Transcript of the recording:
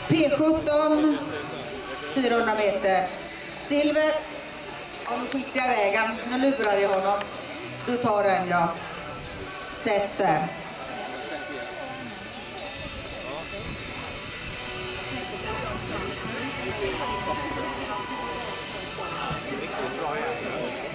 P17, 400 meter. Silver. Ja, nu skickar jag vägen. Nu lurar jag honom. Du tar den, ja. Sätt där. Riktigt bra.